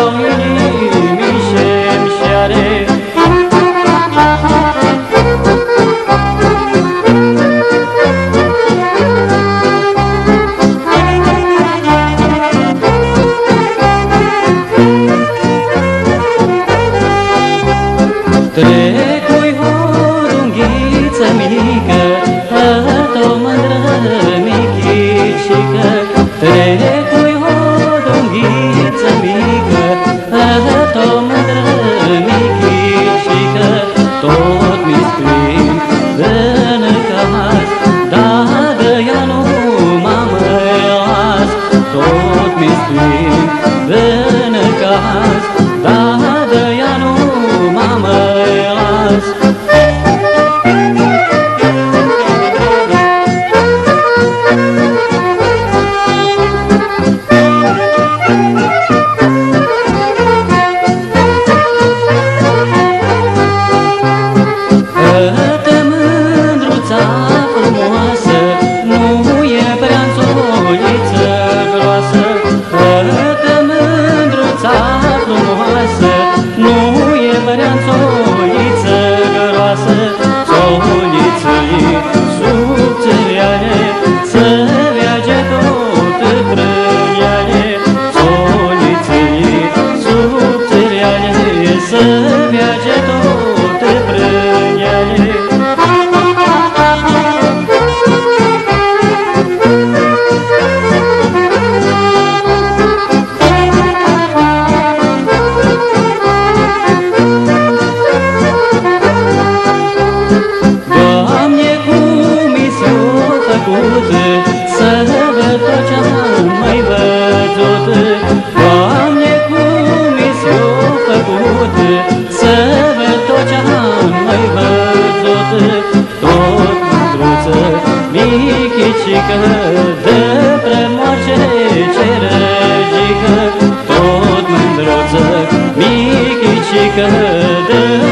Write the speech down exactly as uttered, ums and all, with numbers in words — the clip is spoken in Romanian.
inimii șemșeare. Trecui o dunghiță mică, o mândră michicică. Trecui o dunghiță mică, o mândră michicică. Tot mi scrim în caz, dar de ea nu m-am las. Tot mi scrim în caz, dar de ea nu m-am las. Să viage tot prânjale. Doamne, cum mi-s-o făcut să văd tot ce-am mai văzut. Doamne, cum mi-s-o făcut să văd tot ce-am mai văzut. Tot mândruță michicică, de premoarce cerăjică. Tot mândruță michicică, de